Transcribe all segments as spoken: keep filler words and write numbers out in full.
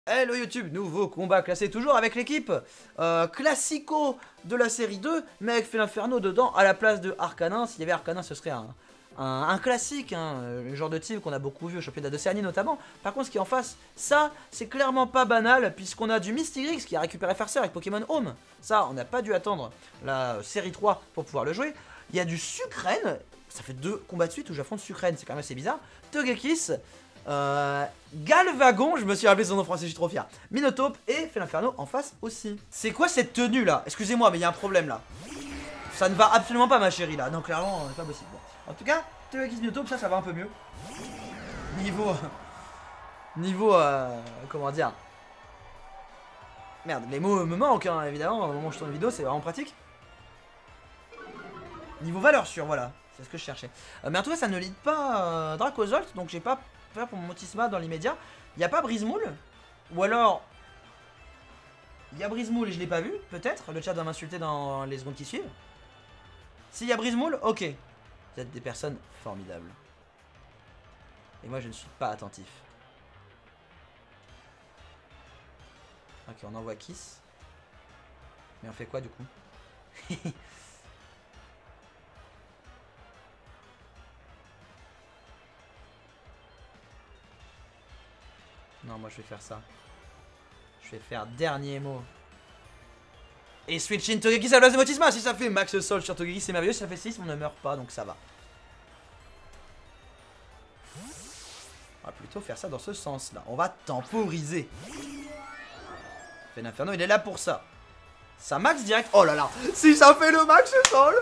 Hello YouTube, nouveau combat classé toujours avec l'équipe euh, Classico de la série deux, mais avec Felinferno dedans à la place de Arcanin. S'il y avait Arcanin, ce serait un, un, un classique, hein, le genre de type qu'on a beaucoup vu au championnat d'Océanie notamment. Par contre, ce qui est en face, ça, c'est clairement pas banal, puisqu'on a du Mystigrix qui a récupéré Farseer avec Pokémon Home. Ça, on n'a pas dû attendre la série trois pour pouvoir le jouer. Il y a du Sucrène, ça fait deux combats de suite où j'affronte Sucrène, c'est quand même assez bizarre. Togekiss. Euh, Galvagon, je me suis rappelé son nom français, je suis trop fier. Minotaur et Felinferno en face aussi. C'est quoi cette tenue là? Excusez-moi, mais il y a un problème là. Ça ne va absolument pas, ma chérie là. Non, clairement, c'est pas possible. Bon. En tout cas, Togekiss Minotaur, ça, ça va un peu mieux. Niveau. Niveau. Euh, comment dire? Merde, les mots me manquent, hein, évidemment. Au moment où je tourne une vidéo, c'est vraiment pratique. Niveau valeur sûre, voilà. C'est ce que je cherchais. Euh, mais en tout cas, ça ne lead pas euh, Dracozolt, donc j'ai pas peur pour mon Motisma dans l'immédiat. Il n'y a pas Brisemoul? Ou alors... Il y a Brisemoul et je l'ai pas vu, peut-être. Le chat va m'insulter dans les secondes qui suivent. S'il y a Brisemoul, ok. Vous êtes des personnes formidables. Et moi, je ne suis pas attentif. Ok, on envoie Kiss. Mais on fait quoi, du coup? Non, moi je vais faire ça. Je vais faire dernier mot. Et switch in Togekiss à la place de Motisma. Si ça fait max sol sur Togekiss, c'est merveilleux. Si ça fait six, on ne meurt pas, donc ça va. On va plutôt faire ça dans ce sens-là. On va temporiser. Felinferno, il est là pour ça. Ça max direct. Oh là là. Si ça fait le max sol.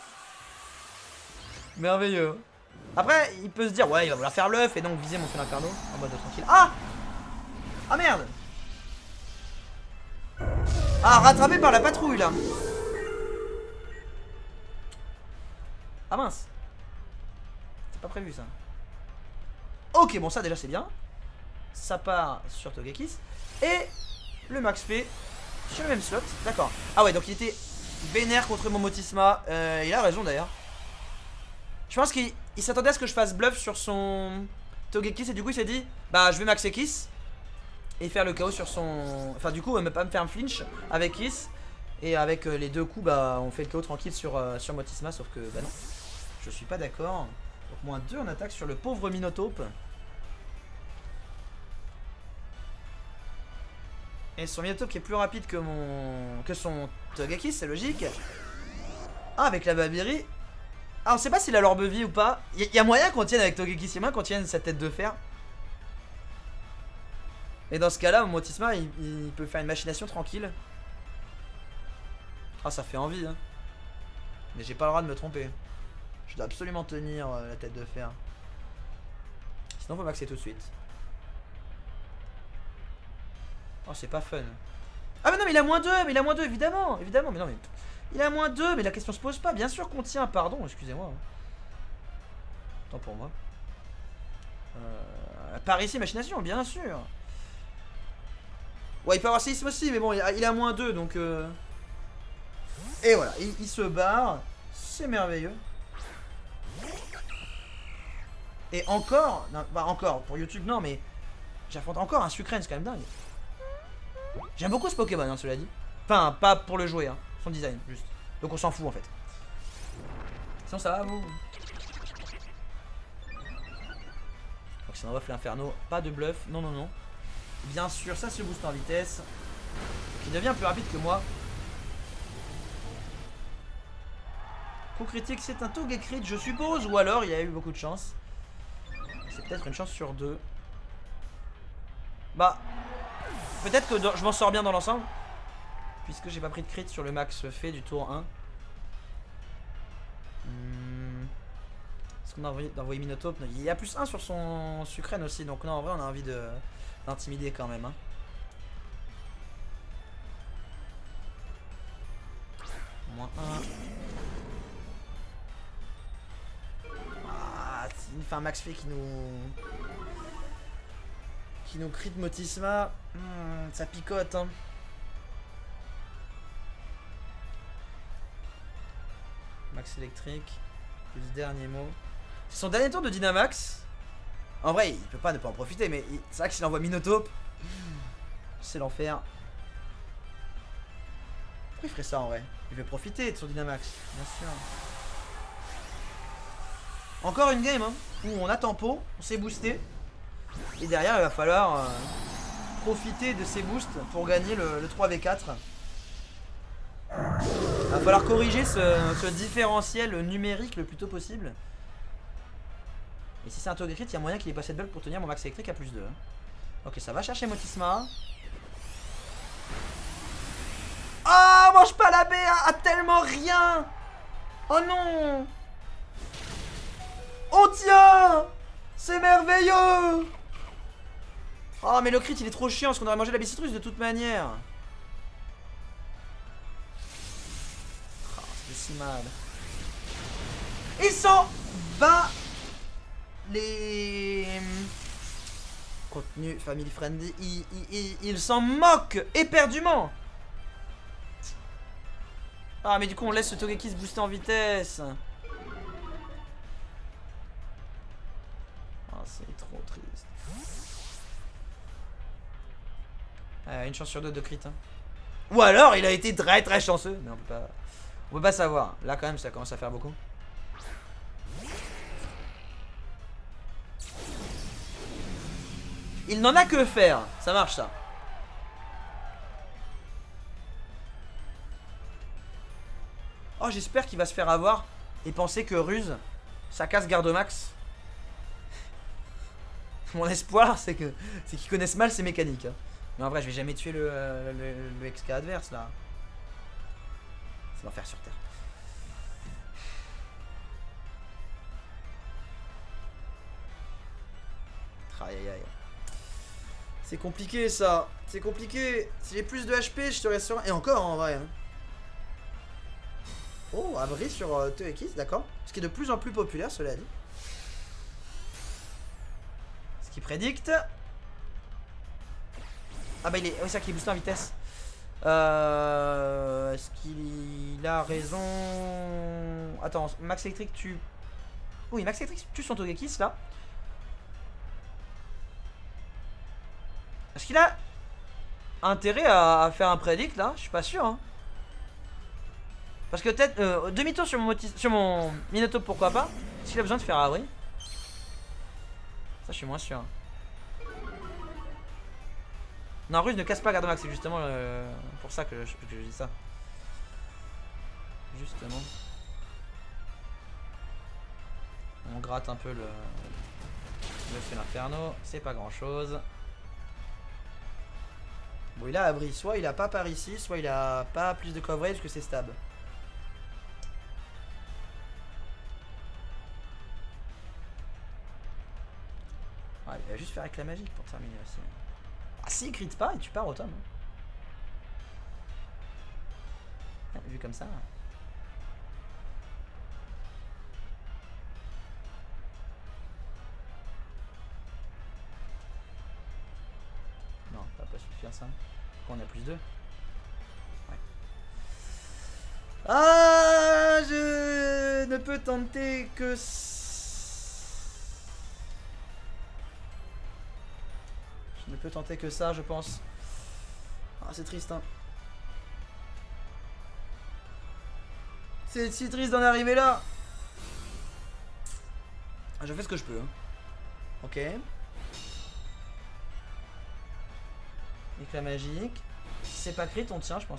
Merveilleux. Après, il peut se dire, ouais, il va vouloir faire l'œuf et donc viser mon Felinferno en mode tranquille. Ah! Ah merde! Ah, rattrapé par la patrouille là! Ah mince! C'est pas prévu ça. Ok, bon, ça déjà c'est bien. Ça part sur Togekiss. Et le max fait sur le même slot. D'accord. Ah ouais, donc il était vénère contre mon Motisma. Euh, il a raison d'ailleurs. Je pense qu'il s'attendait à ce que je fasse bluff sur son Togekiss et du coup il s'est dit, bah je vais maxer Kiss. Et faire le chaos sur son... Enfin du coup ne pas me faire un flinch avec Kiss. Et avec euh, les deux coups bah on fait le chaos tranquille sur, euh, sur Motisma. Sauf que bah non, je suis pas d'accord. Donc moins deux en attaque sur le pauvre Minotaur. Et son Minotaur qui est plus rapide que mon... que son Togekiss, c'est logique. Ah, avec la Babiri. Ah, on sait pas s'il a l'orbe vie ou pas. Il y, y a moyen qu'on tienne avec Togekiss, il y a moyen qu'on tienne sa tête de fer. Et dans ce cas-là, mon Motisma, il, il peut faire une machination tranquille. Ah, ça fait envie, hein. Mais j'ai pas le droit de me tromper. Je dois absolument tenir euh, la tête de fer. Sinon, faut maxer tout de suite. Oh, c'est pas fun. Ah, mais non, mais il a moins deux, mais il a moins deux, évidemment. Évidemment, mais non, mais... Il a moins deux, mais la question se pose pas. Bien sûr qu'on tient, pardon, excusez-moi. Tant pour moi. Euh, par ici, machination, bien sûr. Ouais, il peut avoir séisme aussi, mais bon, il a, il a moins deux, donc... Euh... Et voilà, il, il se barre. C'est merveilleux. Et encore... Non, bah encore, pour YouTube, non, mais... J'affronte encore un Sucrène, c'est quand même dingue. J'aime beaucoup ce Pokémon, hein, cela dit. Enfin, pas pour le jouer, hein. Son design, juste. Donc on s'en fout, en fait. Sinon, ça va, vous? Donc si on envoie Felinferno, pas de bluff. Non, non, non. Bien sûr, ça se booste en vitesse. Qui devient plus rapide que moi. Coup critique, c'est un Togekiss, je suppose. Ou alors, il y a eu beaucoup de chance. C'est peut-être une chance sur deux. Bah, peut-être que je m'en sors bien dans l'ensemble. Puisque j'ai pas pris de crit sur le max fait du tour un. Hmm. Est-ce qu'on a envie d'envoyer Minotaur? Il y a plus un sur son Sucrène aussi. Donc non, en vrai, on a envie de... d'intimider quand même, hein. Moins un. Ah, il fait un max fait qui nous... Qui nous crie de Motisma. Hmm, ça picote, hein. Max électrique. Plus dernier mot. C'est son dernier tour de Dynamax. En vrai, il peut pas ne pas en profiter, mais il... c'est vrai que s'il envoie Minotaur, C'est l'enfer. Pourquoi il ferait ça en vrai? Il veut profiter de son Dynamax, bien sûr. Encore une game hein, où on a tempo, on s'est boosté. Et derrière il va falloir euh, profiter de ces boosts pour gagner le, le trois v quatre. Il va falloir corriger ce, ce différentiel numérique le plus tôt possible. Et si c'est un Togekiss, il y a moyen qu'il ait pas cette bulle pour tenir mon max électrique à plus deux. Ok, ça va chercher Motisma. Oh, mange pas la baie à, à tellement rien. Oh non. On tient. C'est merveilleux. Oh, mais le crit il est trop chiant parce qu'on aurait mangé la bicitrus de toute manière. Oh, c'est si mal. Ils s'en bat les contenu family friendly. Il, il, il, il s'en moque éperdument. Ah mais du coup on laisse ce Togekiss booster en vitesse. Ah oh, c'est trop triste. Euh, une chance sur deux de crit hein. Ou alors il a été très très chanceux. Mais on peut pas. On peut pas savoir. Là quand même ça commence à faire beaucoup. Il n'en a que faire. Ça marche ça. Oh j'espère qu'il va se faire avoir et penser que Ruse ça casse Gardomax. Mon espoir c'est que c'est qu'ils connaissent mal ses mécaniques hein. Mais en vrai je vais jamais tuer le, le, le X K adverse là. C'est l'enfer sur terre. Aïe aïe aïe. C'est compliqué ça. C'est compliqué. Si j'ai plus de H P je serais sûr. Et encore en vrai hein. Oh, abri sur euh, Togekiss, d'accord. Ce qui est de plus en plus populaire, cela dit. Ce qui prédicte. Ah bah il est... Oui, c'est ça qui est boosté en vitesse. Euh... Est-ce qu'il a raison? Attends, Max électrique tue... Oui, Max électrique tue son Togekiss, là. Est-ce qu'il a intérêt à faire un prédict, là? Je suis pas sûr, hein. Parce que peut-être euh, demi-tour sur mon sur mon Minotaur, pourquoi pas. Est-ce qu'il a besoin de faire abri? Ça je suis moins sûr. Non, Ruse ne casse pas Gardomax, c'est justement euh, pour ça que je, que je dis ça. Justement. On gratte un peu le le fait l'inferno, c'est pas grand chose. Bon il a abri, soit il a pas par ici, soit il a pas plus de coverage que c'est stab. Ah, il va juste faire avec la magique pour terminer aussi. Ah si il crit pas et tu pars au tome. Ah, vu comme ça. Non, ça va pas suffire ça. Pourquoi on a plus deux? Ouais. Ah, je ne peux tenter que... Je ne peux tenter que ça, je pense. Ah, c'est triste, hein. C'est si triste d'en arriver là. Ah, je fais ce que je peux. Hein. Ok. Éclat magique. Si c'est pas crit, on tient, je pense.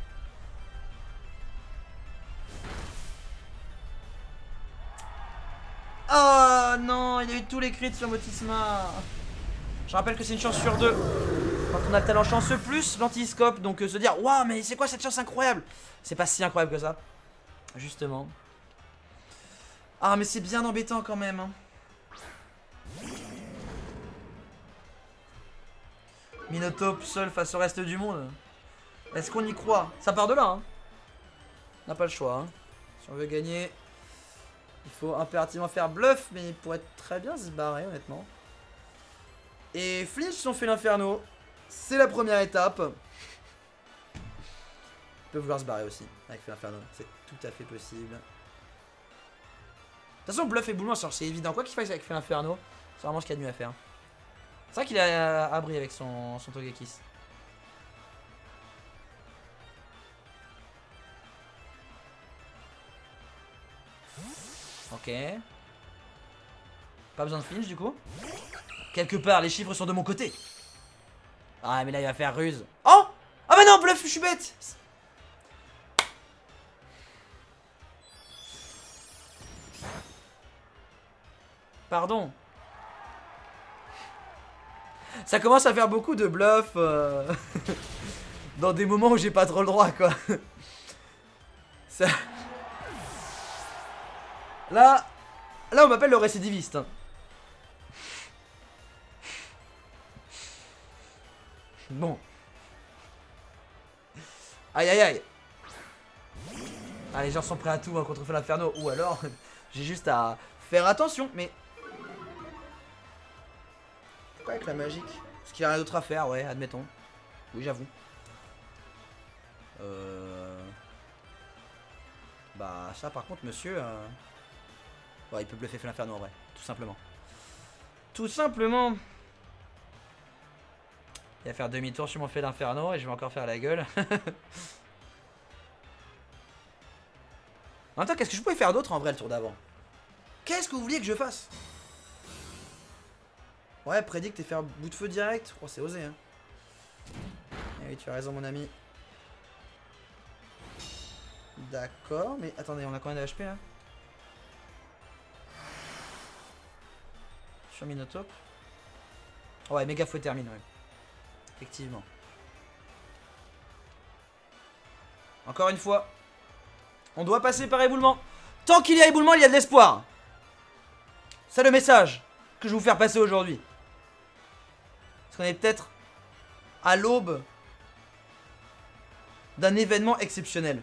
Oh non, il y a eu tous les crits sur Motisma. Je rappelle que c'est une chance sur deux. Quand on a le talent chanceux plus l'antiscope. Donc euh, se dire, waouh, mais c'est quoi cette chance incroyable? C'est pas si incroyable que ça. Justement. Ah, mais c'est bien embêtant quand même. Hein. Minotaur seul face au reste du monde. Est-ce qu'on y croit? Ça part de là. Hein. On n'a pas le choix. Hein. Si on veut gagner, il faut impérativement faire bluff. Mais il pourrait très bien se barrer, honnêtement. Et Flinch ont fait l'inferno. C'est la première étape. Il peut vouloir se barrer aussi avec l'inferno. C'est tout à fait possible. De toute façon, bluff et boulement, c'est évident. Quoi qu'il fasse avec l'inferno, c'est vraiment ce qu'il y a de mieux à faire. C'est vrai qu'il a abri avec son, son Togekiss. Ok. Pas besoin de flinch du coup. Quelque part, les chiffres sont de mon côté. Ah, mais là, il va faire ruse. Oh! Ah bah non, bluff, je suis bête. Pardon. Ça commence à faire beaucoup de bluff euh... dans des moments où j'ai pas trop le droit, quoi. Ça... Là, là, on m'appelle le récidiviste. Hein. Bon. Aïe aïe aïe. Ah, les gens sont prêts à tout hein, contre Feu l'Inferno. Ou alors, j'ai juste à faire attention. Mais pourquoi avec la magique? Parce qu'il n'y a rien d'autre à faire, ouais, admettons. Oui, j'avoue. Euh... Bah, ça par contre, monsieur... Euh... Ouais, il peut bluffer Feu l'Inferno en vrai. Tout simplement. Tout simplement. Il va faire demi-tour sur mon Feu l'Inferno et je vais encore faire la gueule. En même temps, qu'est-ce que je pouvais faire d'autre en vrai le tour d'avant? Qu'est-ce que vous vouliez que je fasse? Ouais, prédicte et faire bout de feu direct. Oh, c'est osé, hein. Eh oui, tu as raison, mon ami. D'accord, mais attendez, on a combien de H P là? Sur Minotaur. Ouais, méga fouet termine, ouais. Effectivement. Encore une fois. On doit passer par éboulement. Tant qu'il y a éboulement, il y a de l'espoir. C'est le message que je vais vous faire passer aujourd'hui. Parce qu'on est peut-être à l'aube d'un événement exceptionnel.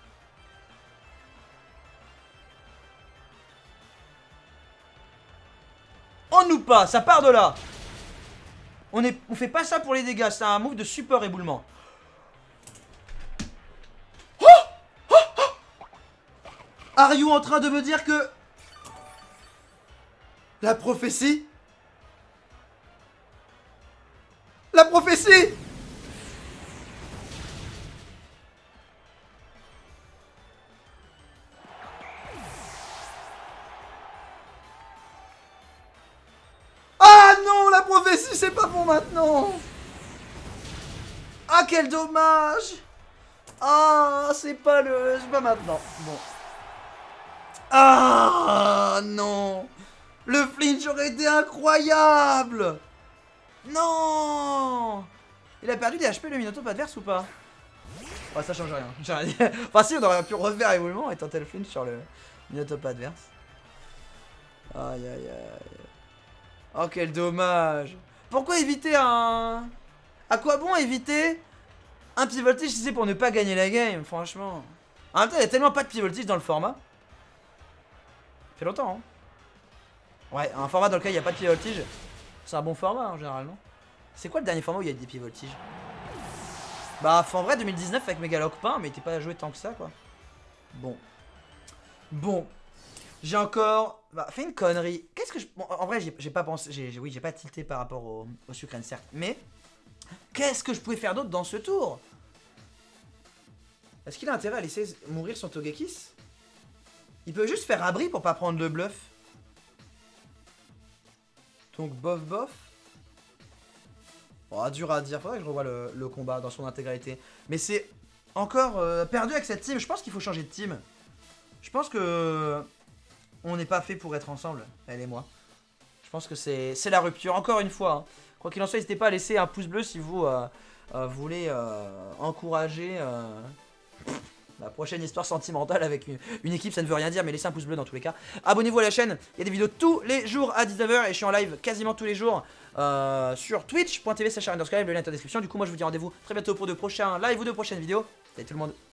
On nous pas, ça part de là. On, est, on fait pas ça pour les dégâts, c'est un move de support éboulement. Oh oh oh Are you en train de me dire que la prophétie La prophétie Ah non, la prophétie, c'est pas pour maintenant. Ah, quel dommage. Ah, c'est pas le... C'est pas maintenant. Bon. Ah, non. Le flinch aurait été incroyable. Non. Il a perdu des H P, le Minotaur adverse ou pas? Oh, ça change rien. J'ai rien dit. Enfin, si, on aurait pu refaire évolution et tenter le flinch sur le Minotaur adverse. Aïe, aïe, aïe. Oh, quel dommage. Pourquoi éviter un... À quoi bon éviter un pivotage si c'est pour ne pas gagner la game, franchement. En même temps, il y a tellement pas de pivotage dans le format. Ça fait longtemps, hein. Ouais, un format dans lequel il n'y a pas de pivotage, c'est un bon format, en général, non? C'est quoi le dernier format où il y a des pivotages? Bah, en vrai, deux mille dix-neuf avec Megaloc-Pain, mais il était pas joué tant que ça, quoi. Bon. Bon. J'ai encore... Bah, fait une connerie. Qu'est-ce que je... Bon, en vrai, j'ai pas pensé... J'ai, oui, j'ai pas tilté par rapport au, au sucrène, certes. Mais... Qu'est-ce que je pouvais faire d'autre dans ce tour? Est-ce qu'il a intérêt à laisser mourir son Togekiss? Il peut juste faire abri pour pas prendre le bluff. Donc, bof, bof. Oh, dur à dire. Faudrait que je revoie le, le combat dans son intégralité. Mais c'est encore euh, perdu avec cette team. Je pense qu'il faut changer de team. Je pense que... On n'est pas fait pour être ensemble, elle et moi. Je pense que c'est la rupture, encore une fois. Hein. Quoi qu'il en soit, n'hésitez pas à laisser un pouce bleu si vous euh, euh, voulez euh, encourager euh, la prochaine histoire sentimentale avec une, une équipe. Ça ne veut rien dire, mais laissez un pouce bleu dans tous les cas. Abonnez-vous à la chaîne, il y a des vidéos tous les jours à dix-neuf heures et je suis en live quasiment tous les jours euh, sur twitch point tv slash underscribe, le lien est en description. Du coup, moi je vous dis rendez-vous très bientôt pour de prochains lives ou de prochaines vidéos. Salut tout le monde.